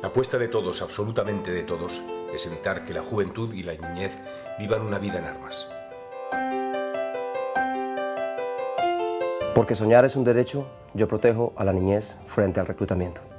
apuesta de todos, absolutamente de todos, es evitar que la juventud y la niñez vivan una vida en armas. Porque soñar es un derecho, yo protejo a la niñez frente al reclutamiento.